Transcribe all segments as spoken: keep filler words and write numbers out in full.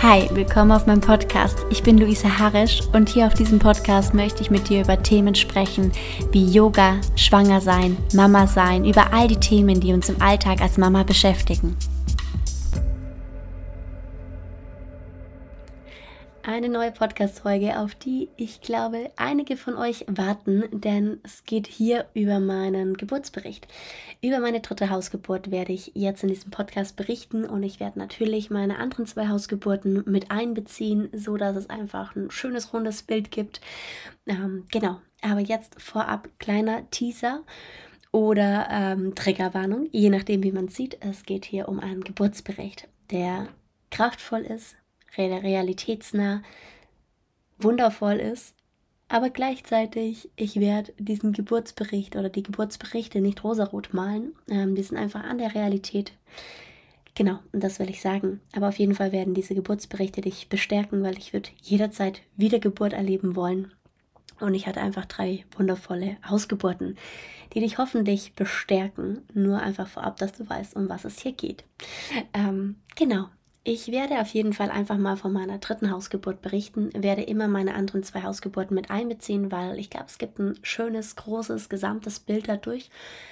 Hi, willkommen auf meinem Podcast. Ich bin Luisa Harisch und hier auf diesem Podcast möchte ich mit dir über Themen sprechen wie Yoga, Schwanger sein, Mama sein, über all die Themen, die uns im Alltag als Mama beschäftigen. Eine neue Podcast-Folge, auf die ich glaube, einige von euch warten, denn es geht hier über meinen Geburtsbericht. Über meine dritte Hausgeburt werde ich jetzt in diesem Podcast berichten und ich werde natürlich meine anderen zwei Hausgeburten mit einbeziehen, so dass es einfach ein schönes, rundes Bild gibt. Ähm, genau, aber jetzt vorab kleiner Teaser oder ähm, Triggerwarnung, je nachdem wie man es sieht. Es geht hier um einen Geburtsbericht, der kraftvoll ist, realitätsnah, wundervoll ist, aber gleichzeitig, ich werde diesen Geburtsbericht oder die Geburtsberichte nicht rosarot malen, ähm, die sind einfach an der Realität. Genau, und das will ich sagen. Aber auf jeden Fall werden diese Geburtsberichte dich bestärken, weil ich würde jederzeit Wiedergeburt erleben wollen. Und ich hatte einfach drei wundervolle Hausgeburten, die dich hoffentlich bestärken. Nur einfach vorab, dass du weißt, um was es hier geht. Ähm, genau. Ich werde auf jeden Fall einfach mal von meiner dritten Hausgeburt berichten, werde immer meine anderen zwei Hausgeburten mit einbeziehen, weil ich glaube, es gibt ein schönes, großes, gesamtes Bild dadurch.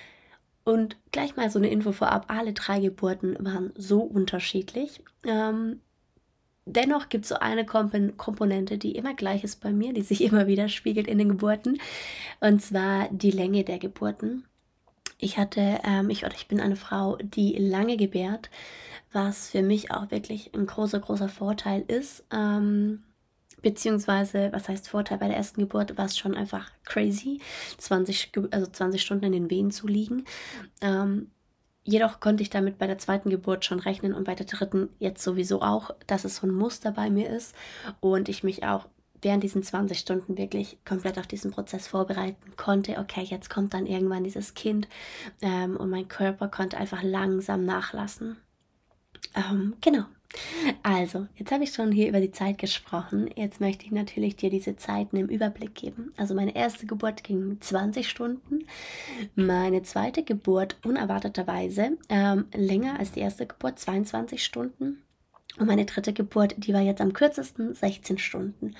Und gleich mal so eine Info vorab, alle drei Geburten waren so unterschiedlich. Ähm, dennoch gibt es so eine Komp- Komponente, die immer gleich ist bei mir, die sich immer widerspiegelt in den Geburten, und zwar die Länge der Geburten. Ich hatte, ähm, ich, oder ich bin eine Frau, die lange gebärt, was für mich auch wirklich ein großer, großer Vorteil ist. Ähm, beziehungsweise, was heißt Vorteil? Bei der ersten Geburt war es schon einfach crazy, zwanzig, also zwanzig Stunden in den Wehen zu liegen. Ähm, jedoch konnte ich damit bei der zweiten Geburt schon rechnen und bei der dritten jetzt sowieso auch, dass es so ein Muster bei mir ist und ich mich auch während diesen zwanzig Stunden wirklich komplett auf diesen Prozess vorbereiten konnte. Okay, jetzt kommt dann irgendwann dieses Kind ähm, und mein Körper konnte einfach langsam nachlassen. Ähm, genau. Also, jetzt habe ich schon hier über die Zeit gesprochen. Jetzt möchte ich natürlich dir diese Zeiten im Überblick geben. Also meine erste Geburt ging zwanzig Stunden. Meine zweite Geburt unerwarteterweise ähm, länger als die erste Geburt, zweiundzwanzig Stunden. Und meine dritte Geburt, die war jetzt am kürzesten, sechzehn Stunden.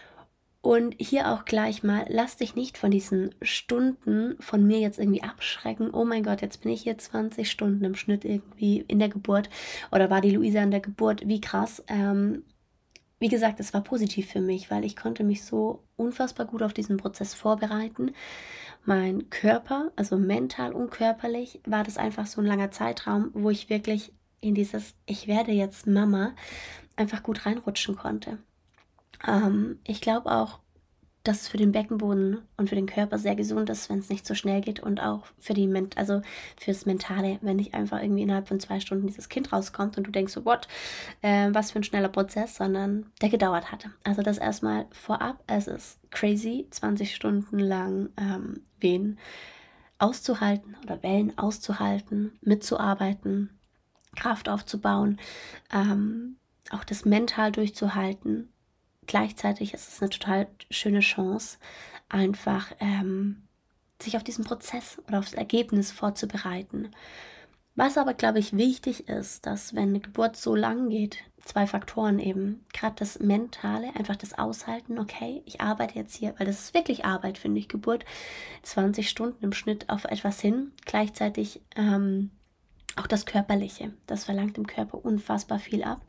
Und hier auch gleich mal, lass dich nicht von diesen Stunden von mir jetzt irgendwie abschrecken. Oh mein Gott, jetzt bin ich hier zwanzig Stunden im Schnitt irgendwie in der Geburt. Oder war die Luisa in der Geburt? Wie krass. Ähm, wie gesagt, es war positiv für mich, weil ich konnte mich so unfassbar gut auf diesen Prozess vorbereiten. Mein Körper, also mental und körperlich, war das einfach so ein langer Zeitraum, wo ich wirklich in dieses Ich werde jetzt Mama einfach gut reinrutschen konnte. Ähm, ich glaube auch, dass es für den Beckenboden und für den Körper sehr gesund ist, wenn es nicht so schnell geht und auch für die Ment also fürs Mentale, wenn nicht einfach irgendwie innerhalb von zwei Stunden dieses Kind rauskommt und du denkst so, what, äh, was für ein schneller Prozess, sondern der gedauert hatte. Also das erstmal vorab, es ist crazy, zwanzig Stunden lang ähm, Wehen auszuhalten oder Wellen auszuhalten, mitzuarbeiten, Kraft aufzubauen, ähm, auch das mental durchzuhalten. Gleichzeitig ist es eine total schöne Chance, einfach ähm, sich auf diesen Prozess oder aufs Ergebnis vorzubereiten. Was aber, glaube ich, wichtig ist, dass wenn eine Geburt so lang geht, zwei Faktoren eben, gerade das Mentale, einfach das Aushalten, okay, ich arbeite jetzt hier, weil das ist wirklich Arbeit, finde ich, Geburt, zwanzig Stunden im Schnitt auf etwas hin, gleichzeitig ähm, auch das Körperliche, das verlangt dem Körper unfassbar viel ab.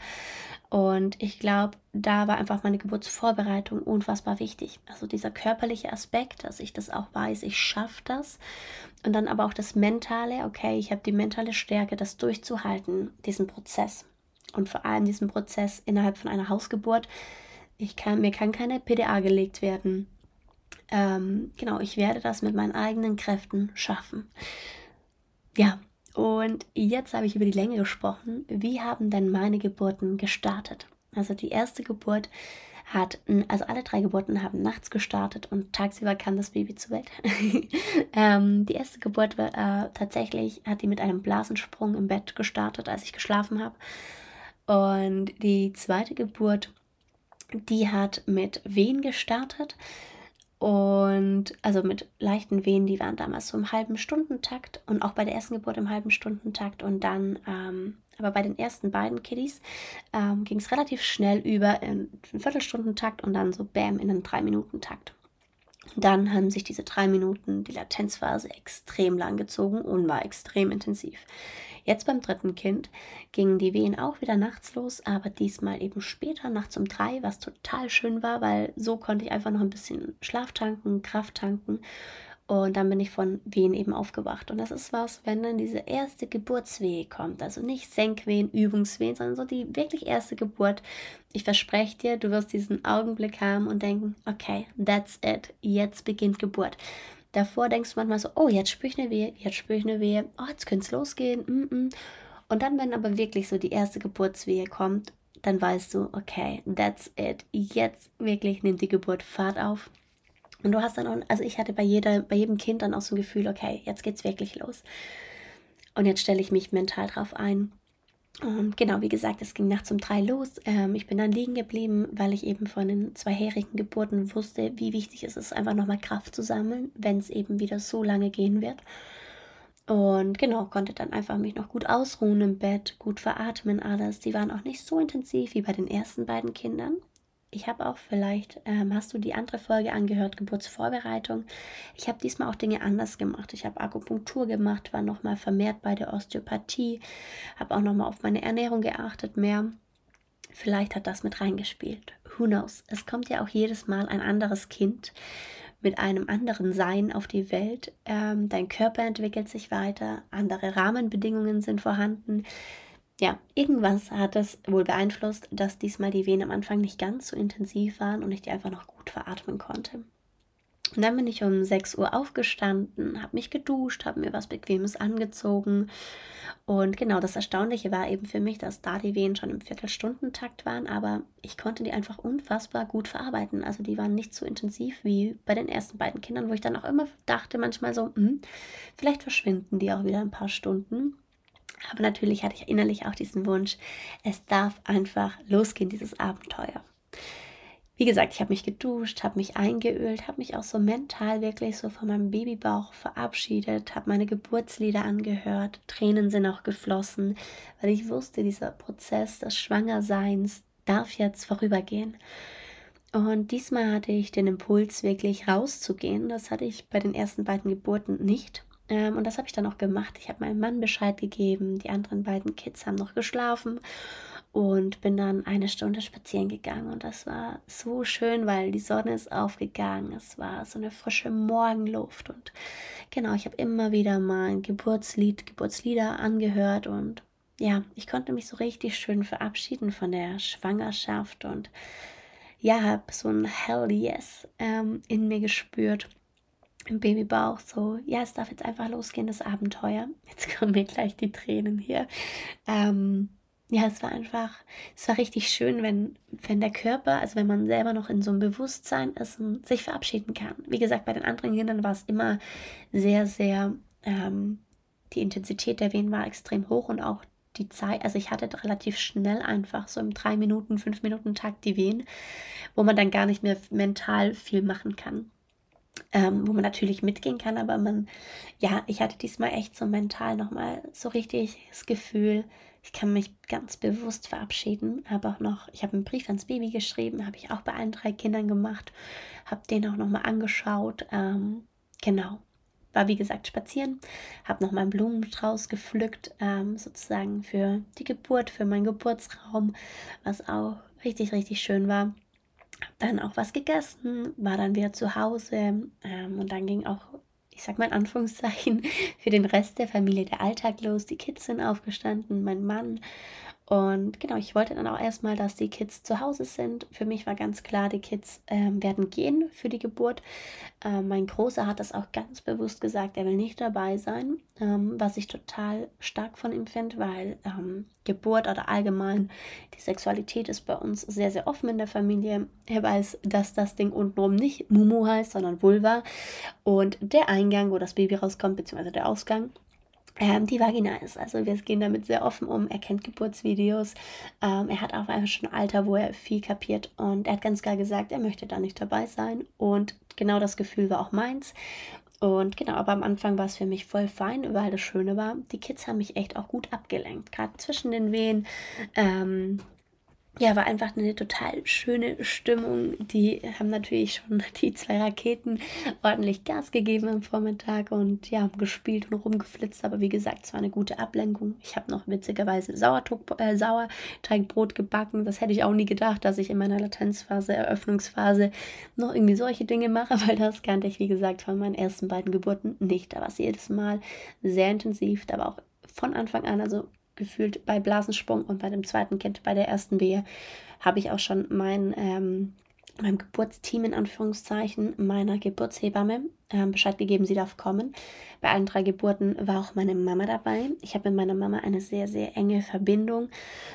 Und ich glaube, da war einfach meine Geburtsvorbereitung unfassbar wichtig. Also dieser körperliche Aspekt, dass ich das auch weiß, ich schaffe das. Und dann aber auch das Mentale, okay, ich habe die mentale Stärke, das durchzuhalten, diesen Prozess. Und vor allem diesen Prozess innerhalb von einer Hausgeburt. Ich kann, mir kann keine P D A gelegt werden. Ähm, genau, ich werde das mit meinen eigenen Kräften schaffen. Ja, und jetzt habe ich über die Länge gesprochen. Wie haben denn meine Geburten gestartet? Also die erste Geburt hat, also alle drei Geburten haben nachts gestartet und tagsüber kam das Baby zur Welt. ähm, die erste Geburt war äh, tatsächlich, hat die mit einem Blasensprung im Bett gestartet, als ich geschlafen habe. Und die zweite Geburt, die hat mit Wehen gestartet. Und also mit leichten Wehen, die waren damals so im halben Stundentakt und auch bei der ersten Geburt im halben Stundentakt und dann ähm, Aber bei den ersten beiden Kiddies ähm, ging es relativ schnell über in einen Viertelstundentakt und dann so bam in einen drei-Minuten-Takt. Dann haben sich diese drei Minuten, die Latenzphase, extrem lang gezogen und war extrem intensiv. Jetzt beim dritten Kind gingen die Wehen auch wieder nachts los, aber diesmal eben später, nachts um drei, was total schön war, weil so konnte ich einfach noch ein bisschen Schlaf tanken, Kraft tanken. Und dann bin ich von Wehen eben aufgewacht. Und das ist was, wenn dann diese erste Geburtswehe kommt. Also nicht Senkwehen, Übungswehen, sondern so die wirklich erste Geburt. Ich verspreche dir, du wirst diesen Augenblick haben und denken, okay, that's it, jetzt beginnt Geburt. Davor denkst du manchmal so, oh, jetzt spüre ich eine Wehe, jetzt spüre ich eine Wehe, oh, jetzt könnte es losgehen. Mm -mm. Und dann, wenn aber wirklich so die erste Geburtswehe kommt, dann weißt du, okay, that's it, jetzt wirklich nimmt die Geburt Fahrt auf. Und du hast dann auch, also ich hatte bei, jeder, bei jedem Kind dann auch so ein Gefühl, okay, jetzt geht's wirklich los. Und jetzt stelle ich mich mental drauf ein. Und genau, wie gesagt, es ging nachts um drei los. Ähm, ich bin dann liegen geblieben, weil ich eben von den zweijährigen Geburten wusste, wie wichtig es ist, einfach nochmal Kraft zu sammeln, wenn es eben wieder so lange gehen wird. Und genau, konnte dann einfach mich noch gut ausruhen im Bett, gut veratmen alles. Die waren auch nicht so intensiv wie bei den ersten beiden Kindern. Ich habe auch vielleicht, ähm, hast du die andere Folge angehört, Geburtsvorbereitung. Ich habe diesmal auch Dinge anders gemacht. Ich habe Akupunktur gemacht, war nochmal vermehrt bei der Osteopathie, habe auch nochmal auf meine Ernährung geachtet mehr. Vielleicht hat das mit reingespielt. Who knows? Es kommt ja auch jedes Mal ein anderes Kind mit einem anderen Sein auf die Welt. Ähm, dein Körper entwickelt sich weiter, andere Rahmenbedingungen sind vorhanden. Ja, irgendwas hat es wohl beeinflusst, dass diesmal die Wehen am Anfang nicht ganz so intensiv waren und ich die einfach noch gut veratmen konnte. Und dann bin ich um sechs Uhr aufgestanden, habe mich geduscht, habe mir was Bequemes angezogen. Und genau, das Erstaunliche war eben für mich, dass da die Wehen schon im Viertelstundentakt waren, aber ich konnte die einfach unfassbar gut verarbeiten. Also die waren nicht so intensiv wie bei den ersten beiden Kindern, wo ich dann auch immer dachte manchmal so, hm, vielleicht verschwinden die auch wieder ein paar Stunden. Aber natürlich hatte ich innerlich auch diesen Wunsch, es darf einfach losgehen, dieses Abenteuer. Wie gesagt, ich habe mich geduscht, habe mich eingeölt, habe mich auch so mental wirklich so von meinem Babybauch verabschiedet, habe meine Geburtslieder angehört, Tränen sind auch geflossen, weil ich wusste, dieser Prozess des Schwangerseins darf jetzt vorübergehen. Und diesmal hatte ich den Impuls, wirklich rauszugehen. Das hatte ich bei den ersten beiden Geburten nicht. Ähm, und das habe ich dann auch gemacht. Ich habe meinem Mann Bescheid gegeben, die anderen beiden Kids haben noch geschlafen und bin dann eine Stunde spazieren gegangen. Und das war so schön, weil die Sonne ist aufgegangen. Es war so eine frische Morgenluft. Und genau, ich habe immer wieder mal ein Geburtslied, Geburtslieder angehört. Und ja, ich konnte mich so richtig schön verabschieden von der Schwangerschaft. Und ja, habe so ein Hell Yes ähm, in mir gespürt. Im Babybauch so, ja, es darf jetzt einfach losgehen, das Abenteuer. Jetzt kommen mir gleich die Tränen hier. Ähm, ja, es war einfach, es war richtig schön, wenn, wenn der Körper, also wenn man selber noch in so einem Bewusstsein ist und sich verabschieden kann. Wie gesagt, bei den anderen Kindern war es immer sehr, sehr, ähm, die Intensität der Wehen war extrem hoch und auch die Zeit, also ich hatte relativ schnell einfach so im drei Minuten, fünf Minuten Takt die Wehen, wo man dann gar nicht mehr mental viel machen kann. Ähm, wo man natürlich mitgehen kann, aber man, ja, ich hatte diesmal echt so mental nochmal so richtig das Gefühl, ich kann mich ganz bewusst verabschieden. Habe auch noch, ich habe einen Brief ans Baby geschrieben, habe ich auch bei allen drei Kindern gemacht, habe den auch nochmal angeschaut. Ähm, genau, war wie gesagt spazieren, habe noch meinen Blumenstrauß gepflückt, ähm, sozusagen für die Geburt, für meinen Geburtsraum, was auch richtig, richtig schön war. Habe dann auch was gegessen, war dann wieder zu Hause ähm, und dann ging auch, ich sag mal in Anführungszeichen, für den Rest der Familie der Alltag los. Die Kids sind aufgestanden, mein Mann. Und genau, ich wollte dann auch erstmal, dass die Kids zu Hause sind. Für mich war ganz klar, die Kids ähm, werden gehen für die Geburt. Ähm, mein Großer hat das auch ganz bewusst gesagt, er will nicht dabei sein, ähm, was ich total stark von ihm finde, weil ähm, Geburt oder allgemein die Sexualität ist bei uns sehr, sehr offen in der Familie. Er weiß, dass das Ding untenrum nicht Mumu heißt, sondern Vulva. Und der Eingang, wo das Baby rauskommt, beziehungsweise der Ausgang, Ähm, die Vagina ist. Also wir gehen damit sehr offen um. Er kennt Geburtsvideos. Ähm, er hat auch einfach schon ein Alter, wo er viel kapiert. Und er hat ganz klar gesagt, er möchte da nicht dabei sein. Und genau das Gefühl war auch meins. Und genau, aber am Anfang war es für mich voll fein, weil das Schöne war, die Kids haben mich echt auch gut abgelenkt, gerade zwischen den Wehen. Ähm, ja, war einfach eine total schöne Stimmung. Die haben natürlich schon die zwei Raketen ordentlich Gas gegeben am Vormittag und ja, gespielt und rumgeflitzt. Aber wie gesagt, es war eine gute Ablenkung. Ich habe noch witzigerweise Sauerteig, äh, Sauerteigbrot gebacken. Das hätte ich auch nie gedacht, dass ich in meiner Latenzphase, Eröffnungsphase noch irgendwie solche Dinge mache, weil das kannte ich, wie gesagt, von meinen ersten beiden Geburten nicht. Da war es jedes Mal sehr intensiv, da war auch von Anfang an, also gefühlt bei Blasensprung und bei dem zweiten Kind, bei der ersten Wehe, habe ich auch schon mein, ähm, meinem Geburtsteam in Anführungszeichen, meiner Geburtshebamme, ähm, Bescheid gegeben, sie darf kommen. Bei allen drei Geburten war auch meine Mama dabei. Ich habe mit meiner Mama eine sehr, sehr enge Verbindung.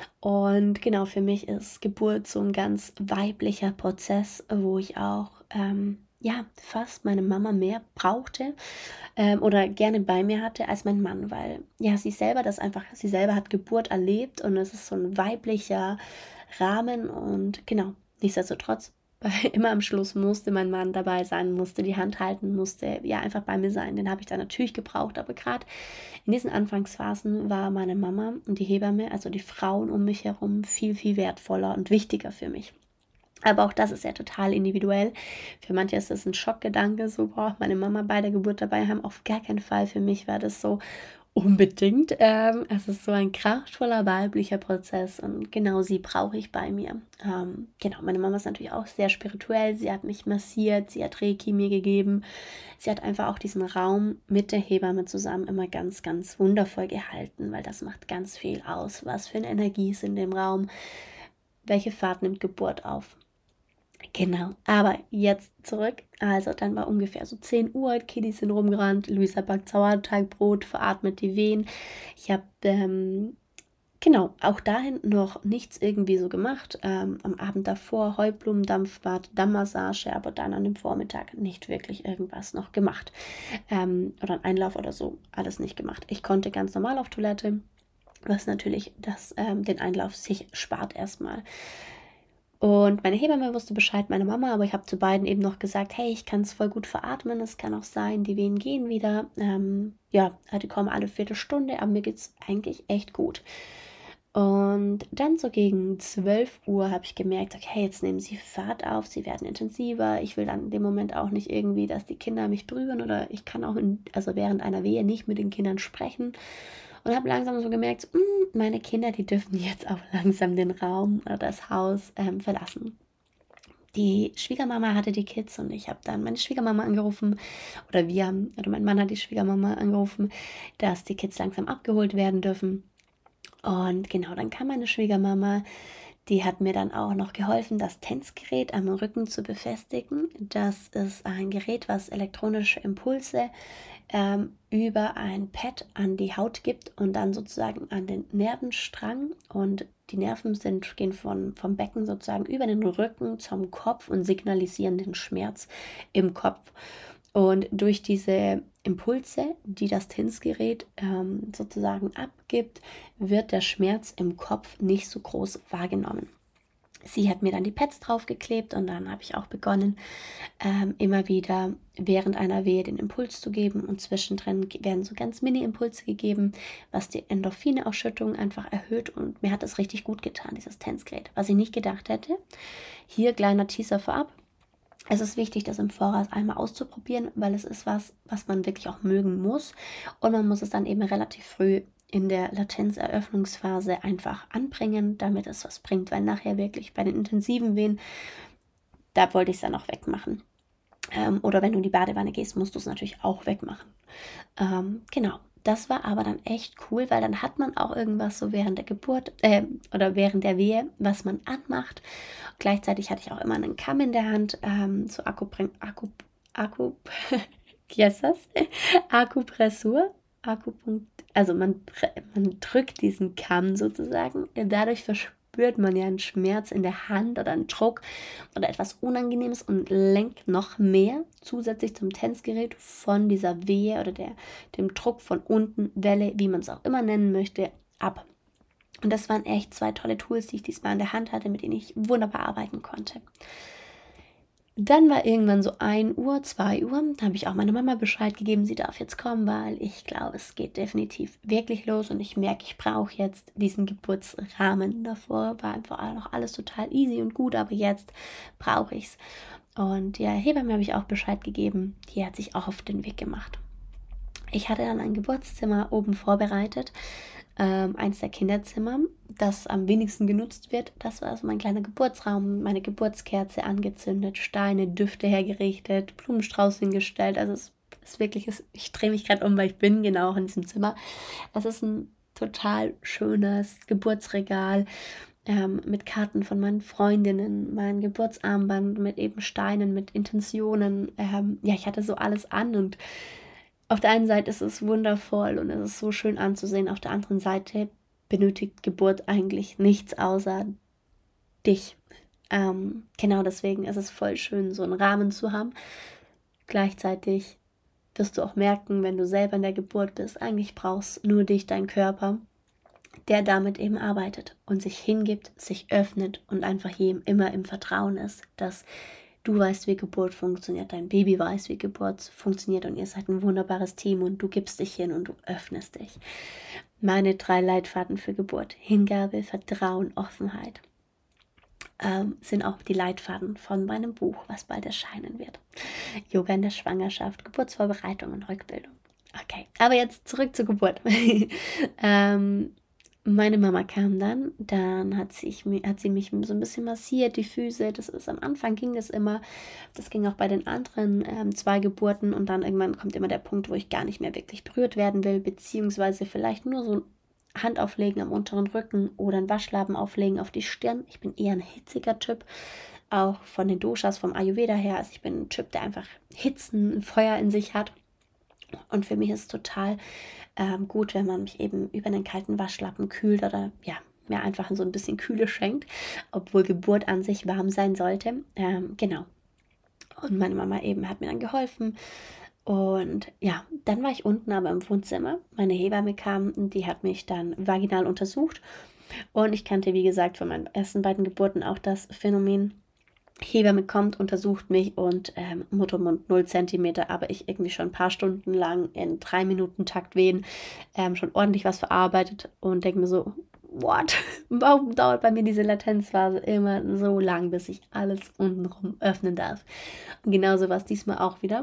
Und genau, für mich ist Geburt so ein ganz weiblicher Prozess, wo ich auch ähm, ja, fast meine Mama mehr brauchte ähm, oder gerne bei mir hatte als mein Mann, weil ja, sie selber das einfach, sie selber hat Geburt erlebt und es ist so ein weiblicher Rahmen und genau, nichtsdestotrotz, immer am Schluss musste mein Mann dabei sein, musste die Hand halten, musste ja einfach bei mir sein. Den habe ich dann natürlich gebraucht, aber gerade in diesen Anfangsphasen war meine Mama und die Hebamme, also die Frauen um mich herum, viel, viel wertvoller und wichtiger für mich. Aber auch das ist ja total individuell. Für manche ist das ein Schockgedanke, so, boah, meine Mama bei der Geburt dabei haben. Auf gar keinen Fall. Für mich war das so unbedingt. Ähm, es ist so ein kraftvoller weiblicher Prozess und genau sie brauche ich bei mir. Ähm, genau, meine Mama ist natürlich auch sehr spirituell. Sie hat mich massiert, sie hat Reiki mir gegeben. Sie hat einfach auch diesen Raum mit der Hebamme zusammen immer ganz, ganz wundervoll gehalten, weil das macht ganz viel aus. Was für eine Energie ist in dem Raum? Welche Fahrt nimmt Geburt auf? Genau, aber jetzt zurück. Also dann war ungefähr so zehn Uhr, Kiddies sind rumgerannt, Luisa backt Sauerteigbrot, veratmet die Wehen. Ich habe, ähm, genau, auch dahin noch nichts irgendwie so gemacht. Ähm, am Abend davor Heublumendampfbad, Dammmassage, aber dann an dem Vormittag nicht wirklich irgendwas noch gemacht. Ähm, oder ein Einlauf oder so, alles nicht gemacht. Ich konnte ganz normal auf Toilette, was natürlich das, ähm, den Einlauf sich spart erstmal. Und meine Hebamme wusste Bescheid, meine Mama, aber ich habe zu beiden eben noch gesagt, hey, ich kann es voll gut veratmen, es kann auch sein, die Wehen gehen wieder. Ähm, ja, die kommen alle Viertelstunde, aber mir geht es eigentlich echt gut. Und dann so gegen zwölf Uhr habe ich gemerkt, okay, jetzt nehmen sie Fahrt auf, sie werden intensiver. Ich will dann in dem Moment auch nicht irgendwie, dass die Kinder mich berühren oder ich kann auch in, also während einer Wehe nicht mit den Kindern sprechen. Und habe langsam so gemerkt, mh, meine Kinder, die dürfen jetzt auch langsam den Raum oder das Haus ähm, verlassen. Die Schwiegermama hatte die Kids und ich habe dann meine Schwiegermama angerufen oder wir haben, oder mein Mann hat die Schwiegermama angerufen, dass die Kids langsam abgeholt werden dürfen. Und genau, dann kam meine Schwiegermama, die hat mir dann auch noch geholfen, das Tänzgerät am Rücken zu befestigen. Das ist ein Gerät, was elektronische Impulse ähm, über ein Pad an die Haut gibt und dann sozusagen an den Nervenstrang. Und die Nerven sind, gehen von, vom Becken sozusagen über den Rücken zum Kopf und signalisieren den Schmerz im Kopf. Und durch diese Impulse, die das Tänzgerät ähm, sozusagen abgibt, wird der Schmerz im Kopf nicht so groß wahrgenommen. Sie hat mir dann die Pads draufgeklebt und dann habe ich auch begonnen, ähm, immer wieder während einer Wehe den Impuls zu geben und zwischendrin werden so ganz Mini-Impulse gegeben, was die Endorphine-Ausschüttung einfach erhöht und mir hat das richtig gut getan, dieses Tänzgerät, was ich nicht gedacht hätte. Hier kleiner Teaser vorab. Es ist wichtig, das im Voraus einmal auszuprobieren, weil es ist was, was man wirklich auch mögen muss. Und man muss es dann eben relativ früh in der Latenzeröffnungsphase einfach anbringen, damit es was bringt. Weil nachher wirklich bei den intensiven Wehen, da wollte ich es dann auch wegmachen. Ähm, oder wenn du in die Badewanne gehst, musst du es natürlich auch wegmachen. Ähm, genau. Das war aber dann echt cool, weil dann hat man auch irgendwas so während der Geburt äh, oder während der Wehe, was man anmacht. Gleichzeitig hatte ich auch immer einen Kamm in der Hand, ähm, so Akku, Akku, Akku, yes, das? Akupressur, Akupunkt, also man, man drückt diesen Kamm sozusagen, dadurch verspürt man ja einen Schmerz in der Hand oder einen Druck oder etwas Unangenehmes und lenkt noch mehr zusätzlich zum Tänzgerät von dieser Wehe oder der, dem Druck von unten, Welle, wie man es auch immer nennen möchte, ab. Und das waren echt zwei tolle Tools, die ich diesmal in der Hand hatte, mit denen ich wunderbar arbeiten konnte. Dann war irgendwann so ein Uhr, zwei Uhr, da habe ich auch meiner Mama Bescheid gegeben, sie darf jetzt kommen, weil ich glaube, es geht definitiv wirklich los und ich merke, ich brauche jetzt diesen Geburtsrahmen. Davor war einfach noch alles total easy und gut, aber jetzt brauche ich es. Und ja, Hebamme habe ich auch Bescheid gegeben, die hat sich auch auf den Weg gemacht. Ich hatte dann ein Geburtszimmer oben vorbereitet, ähm, eins der Kinderzimmer, das am wenigsten genutzt wird. Das war also mein kleiner Geburtsraum, meine Geburtskerze angezündet, Steine, Düfte hergerichtet, Blumenstrauß hingestellt. Also es ist wirklich, ich drehe mich gerade um, weil ich bin genau in diesem Zimmer. Es ist ein total schönes Geburtsregal ähm, mit Karten von meinen Freundinnen, mein Geburtsarmband mit eben Steinen, mit Intentionen. Ähm, ja, ich hatte so alles an und auf der einen Seite ist es wundervoll und es ist so schön anzusehen. Auf der anderen Seite benötigt Geburt eigentlich nichts außer dich. Ähm, genau deswegen ist es voll schön, so einen Rahmen zu haben. Gleichzeitig wirst du auch merken, wenn du selber in der Geburt bist, eigentlich brauchst nur dich, dein Körper, der damit eben arbeitet und sich hingibt, sich öffnet und einfach jedem immer im Vertrauen ist, dass du weißt, wie Geburt funktioniert, dein Baby weiß, wie Geburt funktioniert und ihr seid ein wunderbares Team und du gibst dich hin und du öffnest dich. Meine drei Leitfaden für Geburt, Hingabe, Vertrauen, Offenheit, ähm, sind auch die Leitfaden von meinem Buch, was bald erscheinen wird. Yoga in der Schwangerschaft, Geburtsvorbereitung und Rückbildung. Okay, aber jetzt zurück zur Geburt. ähm, Meine Mama kam dann, dann hat sie, hat sie mich so ein bisschen massiert, die Füße, das ist am Anfang ging das immer, das ging auch bei den anderen ähm, zwei Geburten und dann irgendwann kommt immer der Punkt, wo ich gar nicht mehr wirklich berührt werden will, beziehungsweise vielleicht nur so Hand auflegen am unteren Rücken oder einen Waschlappen auflegen auf die Stirn. Ich bin eher ein hitziger Typ, auch von den Doshas, vom Ayurveda her, also ich bin ein Typ, der einfach Hitzen, Feuer in sich hat. Und für mich ist es total ähm, gut, wenn man mich eben über einen kalten Waschlappen kühlt oder ja, mir einfach so ein bisschen Kühle schenkt, obwohl Geburt an sich warm sein sollte. Ähm, genau. Und meine Mama eben hat mir dann geholfen. Und ja, dann war ich unten aber im Wohnzimmer. Meine Hebamme kam und die hat mich dann vaginal untersucht. Und ich kannte, wie gesagt, von meinen ersten beiden Geburten auch das Phänomen, Hebamme kommt, untersucht mich und ähm, Muttermund null Zentimeter, aber ich irgendwie schon ein paar Stunden lang in drei Minuten Takt wehen, ähm, schon ordentlich was verarbeitet und denke mir so, what? Warum dauert bei mir diese Latenzphase immer so lang, bis ich alles untenrum öffnen darf? Und genauso war es diesmal auch wieder.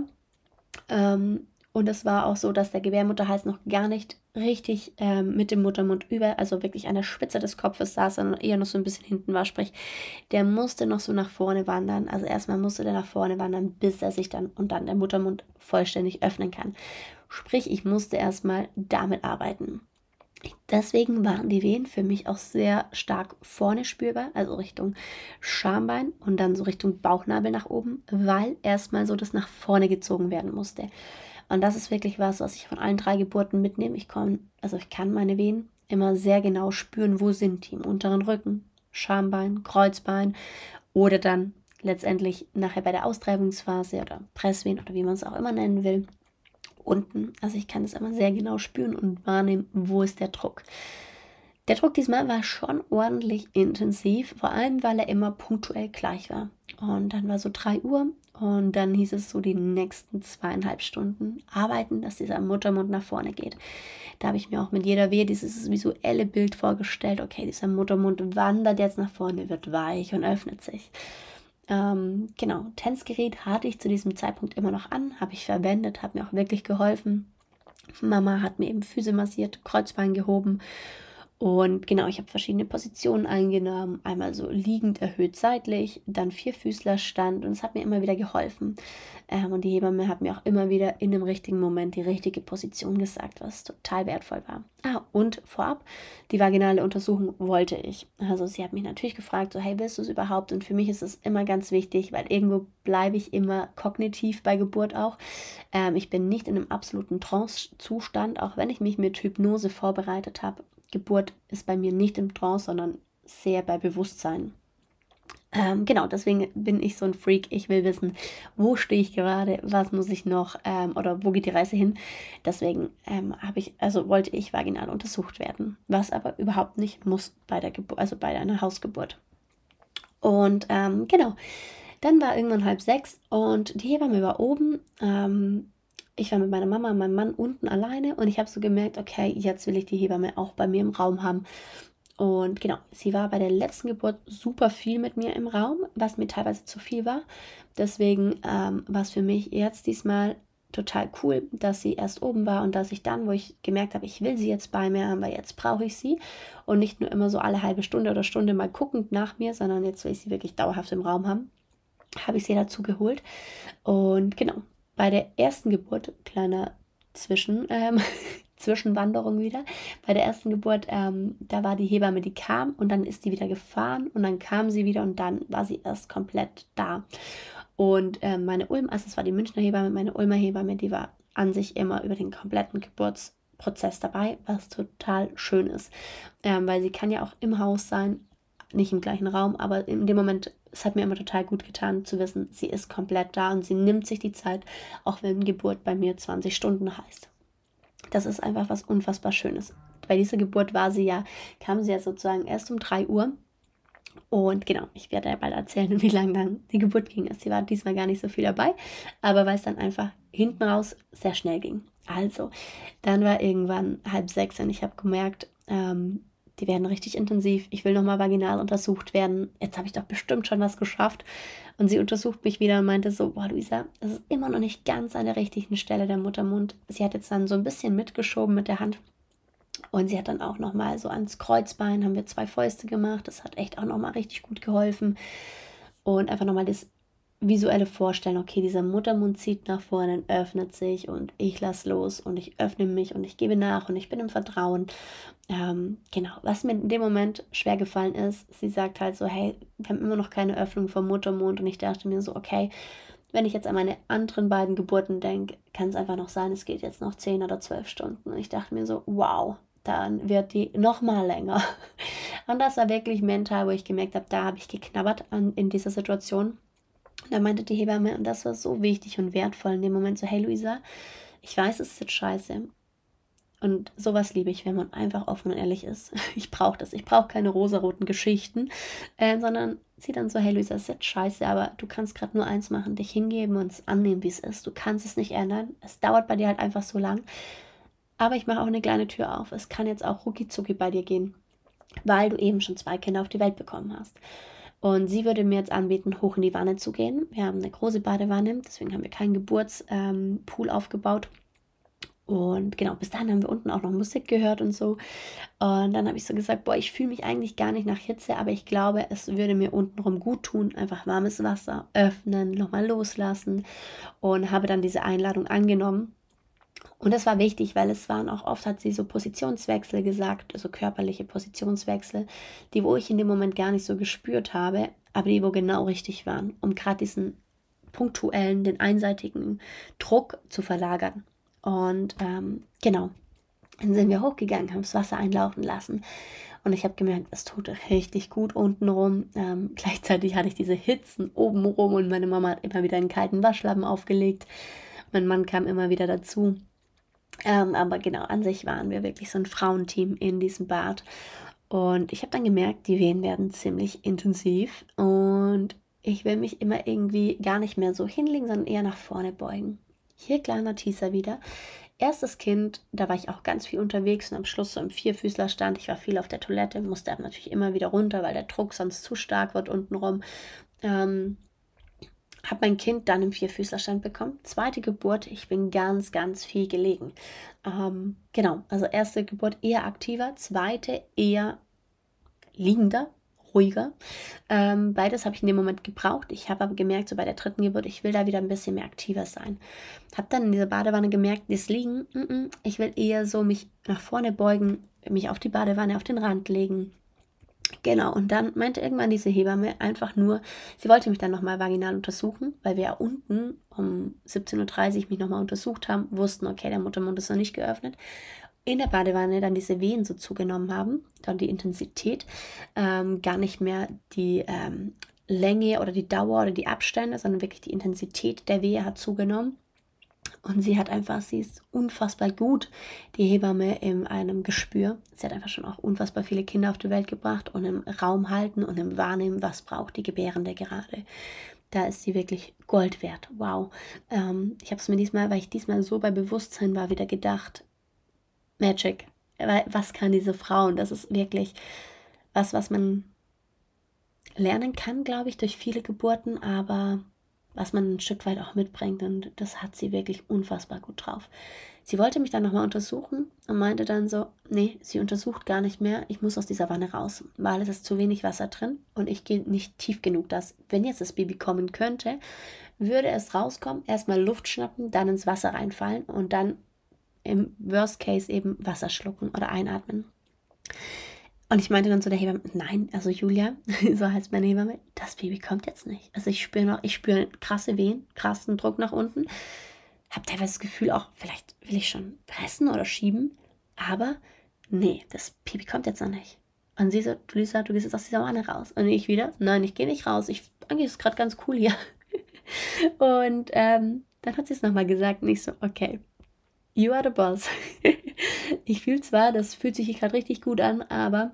Ähm, und es war auch so, dass der Gebärmutterhals noch gar nicht richtig ähm, mit dem Muttermund über, also wirklich an der Spitze des Kopfes saß, sondern eher noch so ein bisschen hinten war. Sprich, der musste noch so nach vorne wandern. Also erstmal musste der nach vorne wandern, bis er sich dann und dann der Muttermund vollständig öffnen kann. Sprich, ich musste erstmal damit arbeiten. Deswegen waren die Wehen für mich auch sehr stark vorne spürbar, also Richtung Schambein und dann so Richtung Bauchnabel nach oben, weil erstmal so das nach vorne gezogen werden musste. Und das ist wirklich was, was ich von allen drei Geburten mitnehme. Ich kann, also ich kann meine Wehen immer sehr genau spüren, wo sind die, im unteren Rücken, Schambein, Kreuzbein oder dann letztendlich nachher bei der Austreibungsphase oder Presswehen oder wie man es auch immer nennen will, unten. Also ich kann es immer sehr genau spüren und wahrnehmen, wo ist der Druck. Der Druck diesmal war schon ordentlich intensiv, vor allem, weil er immer punktuell gleich war. Und dann war so drei Uhr und dann hieß es so die nächsten zweieinhalb Stunden arbeiten, dass dieser Muttermund nach vorne geht. Da habe ich mir auch mit jeder Wehe dieses visuelle Bild vorgestellt, okay, dieser Muttermund wandert jetzt nach vorne, wird weich und öffnet sich. Ähm, genau, Tanzgerät hatte ich zu diesem Zeitpunkt immer noch an, habe ich verwendet, hat mir auch wirklich geholfen. Mama hat mir eben Füße massiert, Kreuzbein gehoben und genau, ich habe verschiedene Positionen eingenommen, einmal so liegend, erhöht seitlich, dann Vierfüßlerstand und es hat mir immer wieder geholfen. Ähm, und die Hebamme hat mir auch immer wieder in dem richtigen Moment die richtige Position gesagt, was total wertvoll war. Ah, und vorab, die vaginale Untersuchung wollte ich. Also sie hat mich natürlich gefragt, so hey, willst du es überhaupt? Und für mich ist es immer ganz wichtig, weil irgendwo bleibe ich immer kognitiv bei Geburt auch. Ähm, ich bin nicht in einem absoluten Trance-Zustand, auch wenn ich mich mit Hypnose vorbereitet habe. Geburt ist bei mir nicht im Trance, sondern sehr bei Bewusstsein. Ähm, genau, deswegen bin ich so ein Freak. Ich will wissen, wo stehe ich gerade, was muss ich noch ähm, oder wo geht die Reise hin. Deswegen ähm, habe ich, also wollte ich vaginal untersucht werden, was aber überhaupt nicht muss bei der Geburt, also bei einer Hausgeburt. Und ähm, genau, Dann war irgendwann halb sechs und die Hebamme war oben. Ähm, ich war mit meiner Mama und meinem Mann unten alleine und ich habe so gemerkt, okay, jetzt will ich die Hebamme auch bei mir im Raum haben. Und genau, sie war bei der letzten Geburt super viel mit mir im Raum, was mir teilweise zu viel war. Deswegen ähm, war es für mich jetzt diesmal total cool, dass sie erst oben war und dass ich dann, wo ich gemerkt habe, ich will sie jetzt bei mir haben, weil jetzt brauche ich sie und nicht nur immer so alle halbe Stunde oder Stunde mal guckend nach mir, sondern jetzt will ich sie wirklich dauerhaft im Raum haben, habe ich sie dazu geholt. Und genau, bei der ersten Geburt, kleiner Zwischen, ähm, Zwischenwanderung wieder. Bei der ersten Geburt, ähm, da war die Hebamme, die kam und dann ist die wieder gefahren und dann kam sie wieder und dann war sie erst komplett da. Und ähm, meine Ulm, also es war die Münchner Hebamme, meine Ulmer Hebamme, die war an sich immer über den kompletten Geburtsprozess dabei, was total schön ist, ähm, weil sie kann ja auch im Haus sein, nicht im gleichen Raum, aber in dem Moment, es hat mir immer total gut getan zu wissen, sie ist komplett da und sie nimmt sich die Zeit, auch wenn Geburt bei mir zwanzig Stunden heißt. Das ist einfach was unfassbar Schönes. Bei dieser Geburt war sie ja, kam sie ja sozusagen erst um drei Uhr. Und genau, ich werde ja bald erzählen, wie lange dann die Geburt ging. Sie war diesmal gar nicht so viel dabei, aber weil es dann einfach hinten raus sehr schnell ging. Also, dann war irgendwann halb sechs und ich habe gemerkt, ähm, die werden richtig intensiv. Ich will nochmal vaginal untersucht werden. Jetzt habe ich doch bestimmt schon was geschafft. Und sie untersucht mich wieder und meinte so, boah Luisa, das ist immer noch nicht ganz an der richtigen Stelle der Muttermund. Sie hat jetzt dann so ein bisschen mitgeschoben mit der Hand. Und sie hat dann auch nochmal so ans Kreuzbein, haben wir zwei Fäuste gemacht. Das hat echt auch nochmal richtig gut geholfen. Und einfach nochmal das visuelle Vorstellen, okay, dieser Muttermund zieht nach vorne, öffnet sich und ich lasse los und ich öffne mich und ich gebe nach und ich bin im Vertrauen. Ähm, genau, was mir in dem Moment schwer gefallen ist, sie sagt halt so, hey, wir haben immer noch keine Öffnung vom Muttermund und ich dachte mir so, okay, wenn ich jetzt an meine anderen beiden Geburten denke, kann es einfach noch sein, es geht jetzt noch zehn oder zwölf Stunden und ich dachte mir so, wow, dann wird die noch mal länger. Und das war wirklich mental, wo ich gemerkt habe, da habe ich geknabbert an, in dieser Situation. Da meinte die Hebamme, und das war so wichtig und wertvoll in dem Moment, so, hey Luisa, ich weiß, es ist jetzt scheiße. Und sowas liebe ich, wenn man einfach offen und ehrlich ist. Ich brauche das. Ich brauche keine rosaroten Geschichten, äh, sondern sie dann so, hey Luisa, es ist jetzt scheiße, aber du kannst gerade nur eins machen, dich hingeben und es annehmen, wie es ist. Du kannst es nicht ändern. Es dauert bei dir halt einfach so lang. Aber ich mache auch eine kleine Tür auf. Es kann jetzt auch rucki zucki bei dir gehen, weil du eben schon zwei Kinder auf die Welt bekommen hast. Und sie würde mir jetzt anbieten, hoch in die Wanne zu gehen. Wir haben eine große Badewanne, deswegen haben wir keinen Geburtspool ähm, aufgebaut. Und genau, bis dahin haben wir unten auch noch Musik gehört und so. Und dann habe ich so gesagt, boah, ich fühle mich eigentlich gar nicht nach Hitze, aber ich glaube, es würde mir untenrum gut tun. Einfach warmes Wasser öffnen, nochmal loslassen. Und habe dann diese Einladung angenommen. Und das war wichtig, weil es waren auch oft, hat sie so Positionswechsel gesagt, also körperliche Positionswechsel, die, wo ich in dem Moment gar nicht so gespürt habe, aber die, wo genau richtig waren, um gerade diesen punktuellen, den einseitigen Druck zu verlagern. Und ähm, genau, dann sind wir hochgegangen, haben das Wasser einlaufen lassen. Und ich habe gemerkt, es tut richtig gut untenrum. Ähm, gleichzeitig hatte ich diese Hitzen oben rum und meine Mama hat immer wieder einen kalten Waschlappen aufgelegt. Mein Mann kam immer wieder dazu. Ähm, aber genau, an sich waren wir wirklich so ein Frauenteam in diesem Bad. Und ich habe dann gemerkt, die Wehen werden ziemlich intensiv. Und ich will mich immer irgendwie gar nicht mehr so hinlegen, sondern eher nach vorne beugen. Hier kleiner Teaser wieder. Erstes Kind, da war ich auch ganz viel unterwegs und am Schluss so im Vierfüßlerstand. Ich war viel auf der Toilette, musste aber natürlich immer wieder runter, weil der Druck sonst zu stark wird untenrum. Ähm, habe mein Kind dann im Vierfüßlerstand bekommen. Zweite Geburt, ich bin ganz, ganz viel gelegen. Ähm, genau, also erste Geburt eher aktiver, zweite eher liegender, ruhiger. Ähm, beides habe ich in dem Moment gebraucht. Ich habe aber gemerkt, so bei der dritten Geburt, ich will da wieder ein bisschen mehr aktiver sein. Habe dann in dieser Badewanne gemerkt, das Liegen, mm -mm, ich will eher so mich nach vorne beugen, mich auf die Badewanne, auf den Rand legen. Genau, und dann meinte irgendwann diese Hebamme einfach nur, sie wollte mich dann nochmal vaginal untersuchen, weil wir ja unten um siebzehn Uhr dreißig mich nochmal untersucht haben, wussten, okay, der Muttermund ist noch nicht geöffnet. In der Badewanne dann diese Wehen so zugenommen haben, dann die Intensität, ähm, gar nicht mehr die ähm, Länge oder die Dauer oder die Abstände, sondern wirklich die Intensität der Wehe hat zugenommen. Und sie hat einfach, sie ist unfassbar gut, die Hebamme in einem Gespür. Sie hat einfach schon auch unfassbar viele Kinder auf die Welt gebracht und im Raum halten und im Wahrnehmen, was braucht die Gebärende gerade. da ist sie wirklich Gold wert. Wow. Ähm, ich habe es mir diesmal, weil ich diesmal so bei Bewusstsein war, wieder gedacht, Magic. Was kann diese Frau? Und das ist wirklich was, was man lernen kann, glaube ich, durch viele Geburten, aber was man ein Stück weit auch mitbringt. Und das hat sie wirklich unfassbar gut drauf. Sie wollte mich dann nochmal untersuchen und meinte dann so, nee, sie untersucht gar nicht mehr, ich muss aus dieser Wanne raus, weil es ist zu wenig Wasser drin und ich gehe nicht tief genug, dass, wenn jetzt das Baby kommen könnte, würde es rauskommen, erstmal Luft schnappen, dann ins Wasser reinfallen und dann im Worst Case eben Wasser schlucken oder einatmen. Und ich meinte dann zu der Hebamme, nein, also Julia, so heißt meine Hebamme, das Baby kommt jetzt nicht. Also ich spüre noch, ich spüre krasse Wehen, krassen Druck nach unten. Habe teilweise das Gefühl auch, vielleicht will ich schon pressen oder schieben. Aber nee, das Baby kommt jetzt noch nicht. Und sie so, du Lisa, du gehst jetzt aus dieser Wanne raus. Und ich wieder, nein, ich gehe nicht raus. Ich, eigentlich ist es gerade ganz cool hier. Und ähm, dann hat sie es nochmal gesagt und ich so, okay, you are the boss. Ich fühle zwar, das fühlt sich gerade richtig gut an, aber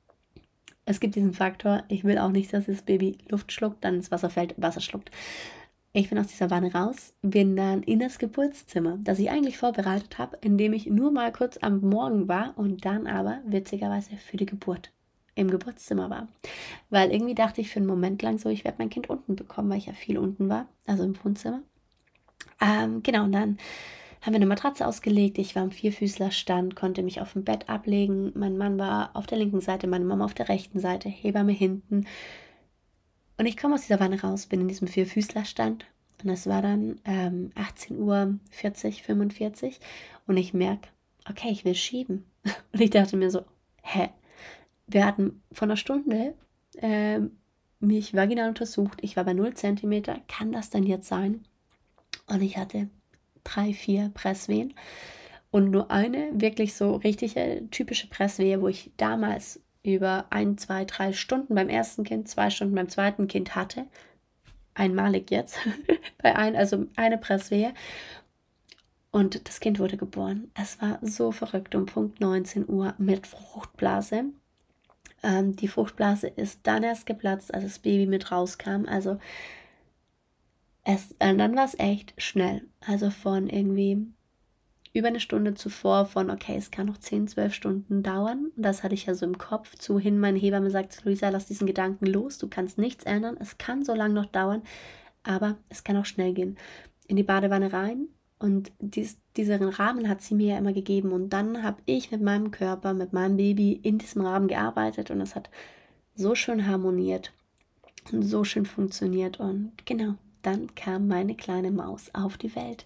es gibt diesen Faktor, ich will auch nicht, dass das Baby Luft schluckt, dann ins Wasser fällt, Wasser schluckt. Ich bin aus dieser Wanne raus, bin dann in das Geburtszimmer, das ich eigentlich vorbereitet habe, indem ich nur mal kurz am Morgen war und dann aber witzigerweise für die Geburt im Geburtszimmer war. Weil irgendwie dachte ich für einen Moment lang so, ich werde mein Kind unten bekommen, weil ich ja viel unten war, also im Wohnzimmer. Ähm, genau, und dann haben wir eine Matratze ausgelegt. Ich war im Vierfüßlerstand, konnte mich auf dem Bett ablegen. Mein Mann war auf der linken Seite, meine Mama auf der rechten Seite, Hebamme hinten. Und ich komme aus dieser Wanne raus, bin in diesem Vierfüßlerstand. Und es war dann ähm, achtzehn Uhr vierzig, fünfundvierzig. Und ich merke, okay, ich will schieben. Und ich dachte mir so, hä? Wir hatten vor einer Stunde ähm, mich vaginal untersucht. Ich war bei null Zentimeter. Kann das denn jetzt sein? Und ich hatte drei, vier Presswehen und nur eine wirklich so richtige typische Presswehe, wo ich damals über ein, zwei, drei Stunden beim ersten Kind, zwei Stunden beim zweiten Kind hatte. Einmalig jetzt. Bei ein, also eine Presswehe. Und das Kind wurde geboren. Es war so verrückt um Punkt neunzehn Uhr mit Fruchtblase. Ähm, die Fruchtblase ist dann erst geplatzt, als das Baby mit rauskam. Also es, äh, dann war es echt schnell. Also von irgendwie über eine Stunde zuvor von, okay, es kann noch zehn, zwölf Stunden dauern. Das hatte ich ja so im Kopf. Zu hin, meine Hebamme sagt, Luisa, lass diesen Gedanken los. Du kannst nichts ändern. Es kann so lange noch dauern, aber es kann auch schnell gehen. In die Badewanne rein und dies, diesen Rahmen hat sie mir ja immer gegeben. Und dann habe ich mit meinem Körper, mit meinem Baby in diesem Rahmen gearbeitet und es hat so schön harmoniert und so schön funktioniert. Und genau, dann kam meine kleine Maus auf die Welt.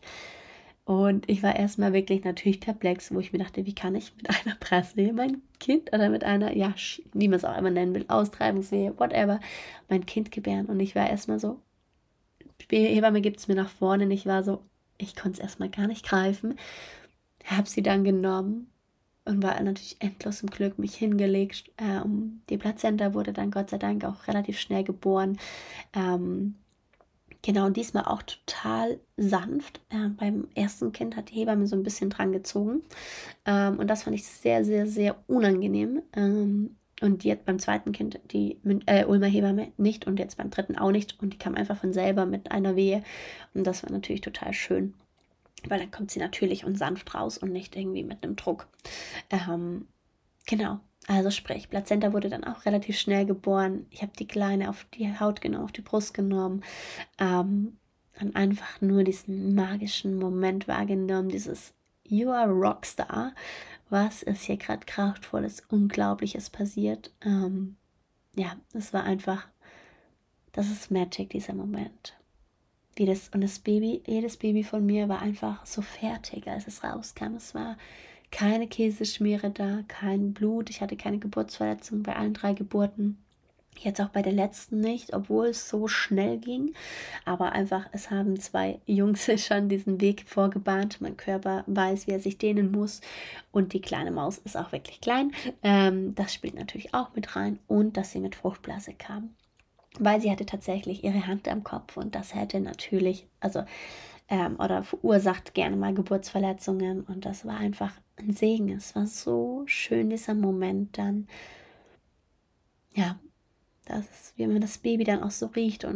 Und ich war erstmal wirklich natürlich perplex, wo ich mir dachte, wie kann ich mit einer Presswehe mein Kind oder mit einer, ja, wie man es auch immer nennen will, Austreibungswehe, whatever, mein Kind gebären. Und ich war erstmal so, die Hebamme gibt es mir nach vorne und ich war so, ich konnte es erstmal gar nicht greifen. Habe sie dann genommen und war natürlich endlos im Glück, mich hingelegt. Ähm, die Plazenta wurde dann Gott sei Dank auch relativ schnell geboren. Ähm, Genau, und diesmal auch total sanft. Äh, beim ersten Kind hat die Hebamme so ein bisschen dran gezogen. Ähm, und das fand ich sehr, sehr, sehr unangenehm. Ähm, und jetzt beim zweiten Kind, die äh, Ulmer Hebamme nicht und jetzt beim dritten auch nicht. Und die kam einfach von selber mit einer Wehe. Und das war natürlich total schön. Weil dann kommt sie natürlich und sanft raus und nicht irgendwie mit einem Druck. Ähm, genau. Also sprich, Plazenta wurde dann auch relativ schnell geboren. Ich habe die Kleine auf die Haut genommen, auf die Brust genommen. Ähm, und einfach nur diesen magischen Moment wahrgenommen, dieses You are a Rockstar. Was ist hier gerade kraftvolles, Unglaubliches passiert? Ähm, ja, es war einfach, das ist Magic, dieser Moment. Wie das, und das Baby, jedes Baby von mir war einfach so fertig, als es rauskam. Es war keine Käseschmiere da, kein Blut. Ich hatte keine Geburtsverletzung bei allen drei Geburten. Jetzt auch bei der letzten nicht, obwohl es so schnell ging. Aber einfach, es haben zwei Jungs schon diesen Weg vorgebahnt. Mein Körper weiß, wie er sich dehnen muss. Und die kleine Maus ist auch wirklich klein. Ähm, das spielt natürlich auch mit rein. Und dass sie mit Fruchtblase kam. Weil sie hatte tatsächlich ihre Hand am Kopf. Und das hätte natürlich, also ähm, oder verursacht gerne mal Geburtsverletzungen. Und das war einfach ein Segen. Es war so schön, dieser Moment dann. Ja, das ist, wie man das Baby dann auch so riecht und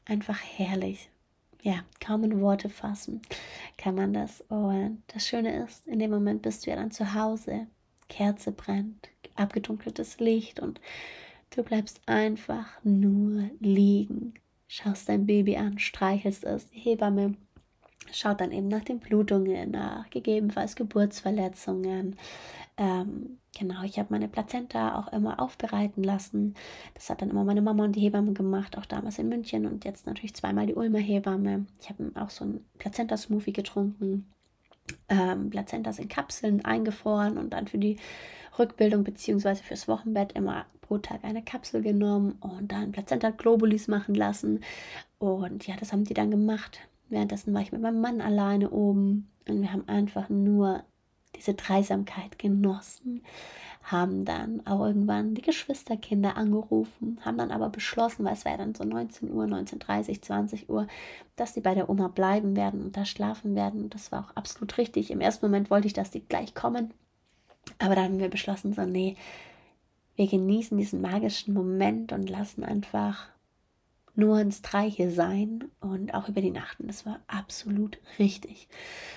einfach herrlich. Ja, kaum in Worte fassen kann man das. Und das Schöne ist, in dem Moment bist du ja dann zu Hause, Kerze brennt, abgedunkeltes Licht und du bleibst einfach nur liegen, schaust dein Baby an, streichelst es, die Hebamme schaut dann eben nach den Blutungen, nach gegebenenfalls Geburtsverletzungen. Ähm, genau, ich habe meine Plazenta auch immer aufbereiten lassen. Das hat dann immer meine Mama und die Hebamme gemacht, auch damals in München und jetzt natürlich zweimal die Ulmer Hebamme. Ich habe auch so einen Plazenta-Smoothie getrunken. Ähm, Plazentas in Kapseln eingefroren und dann für die Rückbildung bzw. fürs Wochenbett immer pro Tag eine Kapsel genommen und dann Plazenta-Globulis machen lassen. Und ja, das haben die dann gemacht. Währenddessen war ich mit meinem Mann alleine oben und wir haben einfach nur diese Dreisamkeit genossen, haben dann auch irgendwann die Geschwisterkinder angerufen, haben dann aber beschlossen, weil es war ja dann so neunzehn Uhr, neunzehn Uhr dreißig, zwanzig Uhr, dass die bei der Oma bleiben werden und da schlafen werden. Und das war auch absolut richtig. Im ersten Moment wollte ich, dass die gleich kommen, aber dann haben wir beschlossen, so nee, wir genießen diesen magischen Moment und lassen einfach nur uns drei hier sein und auch über die Nacht. Und das war absolut richtig.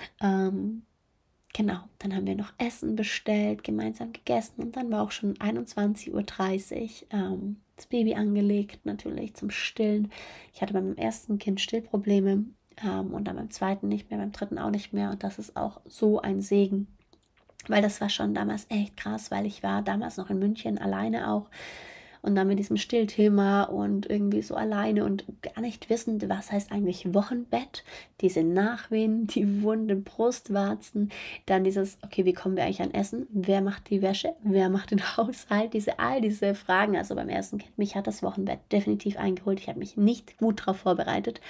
Ähm, genau, dann haben wir noch Essen bestellt, gemeinsam gegessen und dann war auch schon einundzwanzig Uhr dreißig. Ähm, das Baby angelegt, natürlich zum Stillen. Ich hatte beim ersten Kind Stillprobleme ähm, und dann beim zweiten nicht mehr, beim dritten auch nicht mehr. Und das ist auch so ein Segen, weil das war schon damals echt krass, weil ich war damals noch in München alleine auch. Und dann mit diesem Stillthema und irgendwie so alleine und gar nicht wissend, was heißt eigentlich Wochenbett, diese Nachwehen, die wunden Brustwarzen, dann dieses, okay, wie kommen wir eigentlich an Essen? Wer macht die Wäsche? Wer macht den Haushalt? Diese, all diese Fragen. Also beim ersten Kind, mich hat das Wochenbett definitiv eingeholt. Ich habe mich nicht gut darauf vorbereitet.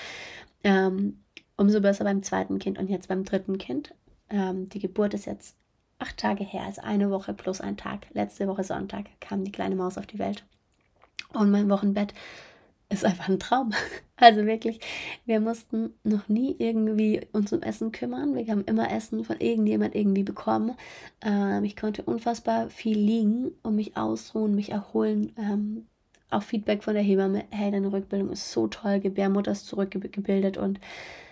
Ähm, umso besser beim zweiten Kind und jetzt beim dritten Kind. Ähm, die Geburt ist jetzt acht Tage her, also eine Woche plus ein Tag. Letzte Woche Sonntag kam die kleine Maus auf die Welt. Und mein Wochenbett ist einfach ein Traum. Also wirklich, wir mussten noch nie irgendwie uns um Essen kümmern. Wir haben immer Essen von irgendjemand irgendwie bekommen. Ähm, ich konnte unfassbar viel liegen und mich ausruhen, mich erholen. Ähm, auch Feedback von der Hebamme, hey, deine Rückbildung ist so toll, Gebärmutter ist zurückgebildet und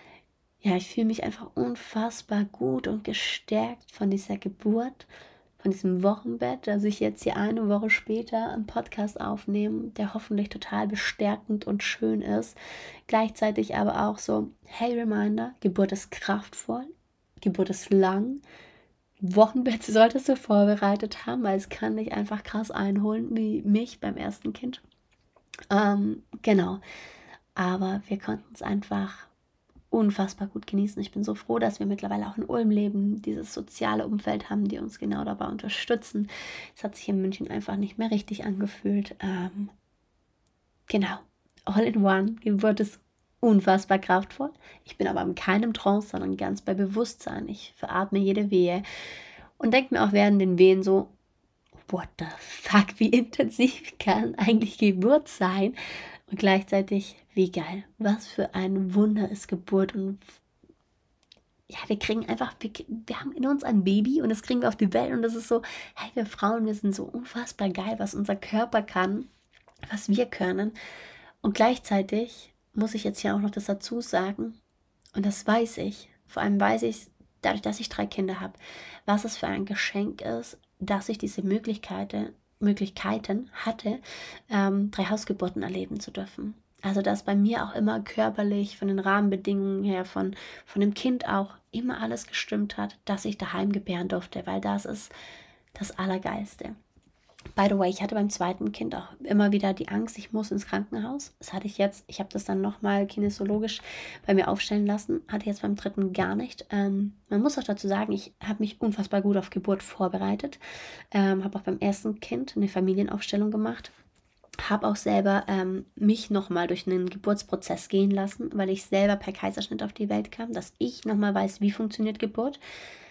ja, ich fühle mich einfach unfassbar gut und gestärkt von dieser Geburt, von diesem Wochenbett, dass ich jetzt hier eine Woche später einen Podcast aufnehme, der hoffentlich total bestärkend und schön ist. Gleichzeitig aber auch so, hey Reminder, Geburt ist kraftvoll, Geburt ist lang, Wochenbett solltest du vorbereitet haben, weil es kann dich einfach krass einholen, wie mich beim ersten Kind. Ähm, genau, aber wir konnten es einfach unfassbar gut genießen. Ich bin so froh, dass wir mittlerweile auch in Ulm leben, dieses soziale Umfeld haben, die uns genau dabei unterstützen. Es hat sich in München einfach nicht mehr richtig angefühlt. Ähm, genau, all in one. Geburt ist unfassbar kraftvoll. Ich bin aber in keinem Trance, sondern ganz bei Bewusstsein. Ich veratme jede Wehe und denke mir auch während den Wehen so, what the fuck, wie intensiv kann eigentlich Geburt sein? Und gleichzeitig, wie geil, was für ein Wunder ist Geburt. Und ja, wir kriegen einfach, wir, wir haben in uns ein Baby und das kriegen wir auf die Welt. Und das ist so, hey, wir Frauen, wir sind so unfassbar geil, was unser Körper kann, was wir können. Und gleichzeitig muss ich jetzt hier auch noch das dazu sagen, und das weiß ich, vor allem weiß ich, dadurch, dass ich drei Kinder habe, was es für ein Geschenk ist, dass ich diese Möglichkeiten, Möglichkeiten hatte, ähm, drei Hausgeburten erleben zu dürfen. Also dass bei mir auch immer körperlich, von den Rahmenbedingungen her, von, von dem Kind auch immer alles gestimmt hat, dass ich daheim gebären durfte, weil das ist das Allergeilste. By the way, ich hatte beim zweiten Kind auch immer wieder die Angst, ich muss ins Krankenhaus. Das hatte ich jetzt, ich habe das dann nochmal kinesiologisch bei mir aufstellen lassen, hatte ich jetzt beim dritten gar nicht. Ähm, man muss auch dazu sagen, ich habe mich unfassbar gut auf Geburt vorbereitet, ähm, habe auch beim ersten Kind eine Familienaufstellung gemacht, habe auch selber ähm, mich nochmal durch einen Geburtsprozess gehen lassen, weil ich selber per Kaiserschnitt auf die Welt kam, dass ich nochmal weiß, wie funktioniert Geburt.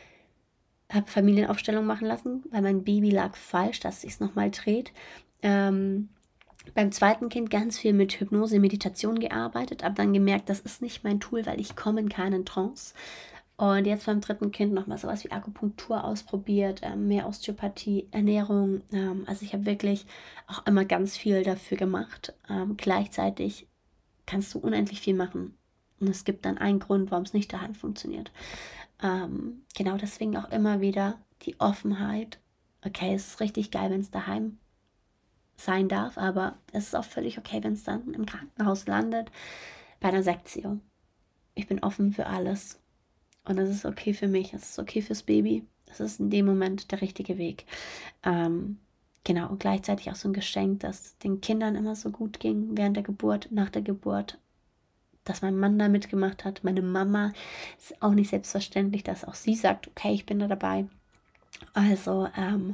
Habe Familienaufstellung machen lassen, weil mein Baby lag falsch, dass sich es nochmal dreht. Ähm, beim zweiten Kind ganz viel mit Hypnose, Meditation gearbeitet, habe dann gemerkt, das ist nicht mein Tool, weil ich komme in keinen Trance. Und jetzt beim dritten Kind nochmal sowas wie Akupunktur ausprobiert, ähm, mehr Osteopathie, Ernährung. Ähm, also ich habe wirklich auch immer ganz viel dafür gemacht. Ähm, gleichzeitig kannst du unendlich viel machen. Und es gibt dann einen Grund, warum es nicht daheim funktioniert. Ähm, genau deswegen auch immer wieder die Offenheit. Okay, es ist richtig geil, wenn es daheim sein darf, aber es ist auch völlig okay, wenn es dann im Krankenhaus landet, bei einer Sektio. Ich bin offen für alles. Und es ist okay für mich, es ist okay fürs Baby. Es ist in dem Moment der richtige Weg. Ähm, genau, und gleichzeitig auch so ein Geschenk, dass den Kindern immer so gut ging, während der Geburt, nach der Geburt. Dass mein Mann da mitgemacht hat, meine Mama. Ist auch nicht selbstverständlich, dass auch sie sagt, okay, ich bin da dabei. Also, ähm,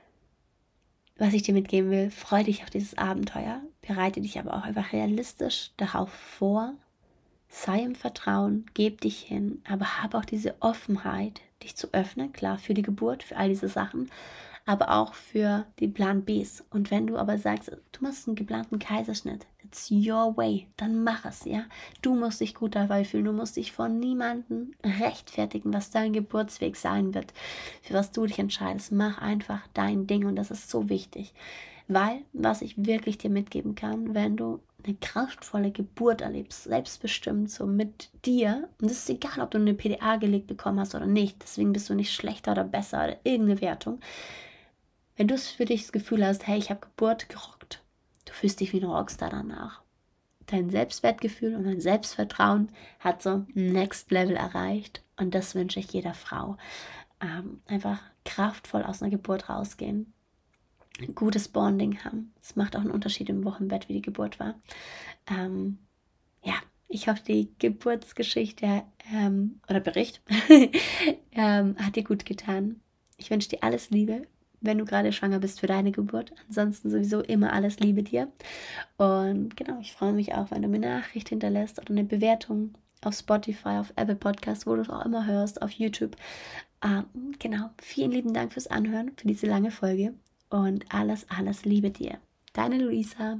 was ich dir mitgeben will, freu dich auf dieses Abenteuer, bereite dich aber auch einfach realistisch darauf vor, sei im Vertrauen, geb dich hin, aber hab auch diese Offenheit, dich zu öffnen, klar, für die Geburt, für all diese Sachen, aber auch für die Plan Bs. Und wenn du aber sagst, du machst einen geplanten Kaiserschnitt, it's your way, dann mach es, ja. Du musst dich gut dabei fühlen, du musst dich von niemandem rechtfertigen, was dein Geburtsweg sein wird, für was du dich entscheidest. Mach einfach dein Ding und das ist so wichtig. Weil, was ich wirklich dir mitgeben kann, wenn du eine kraftvolle Geburt erlebst, selbstbestimmt so mit dir, und es ist egal, ob du eine P D A gelegt bekommen hast oder nicht, deswegen bist du nicht schlechter oder besser oder irgendeine Wertung. Wenn du für dich das Gefühl hast, hey, ich habe Geburt gerockt, du fühlst dich wie ein Rockstar danach. Dein Selbstwertgefühl und dein Selbstvertrauen hat so Next Level erreicht und das wünsche ich jeder Frau. Ähm, einfach kraftvoll aus einer Geburt rausgehen. Ein gutes Bonding haben. Es macht auch einen Unterschied im Wochenbett, wie die Geburt war. Ähm, ja, ich hoffe, die Geburtsgeschichte ähm, oder Bericht ähm, hat dir gut getan. Ich wünsche dir alles Liebe, wenn du gerade schwanger bist für deine Geburt. Ansonsten sowieso immer alles Liebe dir. Und genau, ich freue mich auch, wenn du mir eine Nachricht hinterlässt oder eine Bewertung auf Spotify, auf Apple Podcasts, wo du es auch immer hörst, auf YouTube. Ähm, genau, vielen lieben Dank fürs Anhören, für diese lange Folge. Und alles, alles Liebe dir. Deine Luisa.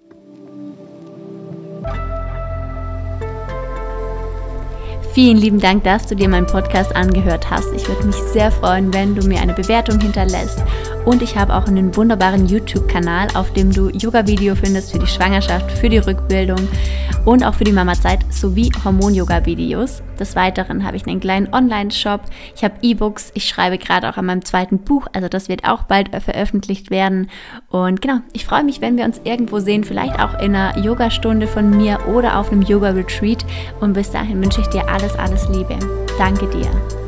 Vielen lieben Dank, dass du dir meinen Podcast angehört hast. Ich würde mich sehr freuen, wenn du mir eine Bewertung hinterlässt. Und ich habe auch einen wunderbaren YouTube-Kanal, auf dem du Yoga-Video findest für die Schwangerschaft, für die Rückbildung und auch für die Mamazeit sowie Hormon-Yoga-Videos. Des Weiteren habe ich einen kleinen Online-Shop. Ich habe E-Books. Ich schreibe gerade auch an meinem zweiten Buch. Also das wird auch bald veröffentlicht werden. Und genau, ich freue mich, wenn wir uns irgendwo sehen. Vielleicht auch in einer Yogastunde von mir oder auf einem Yoga-Retreat. Und bis dahin wünsche ich dir alles, alles Liebe. Danke dir.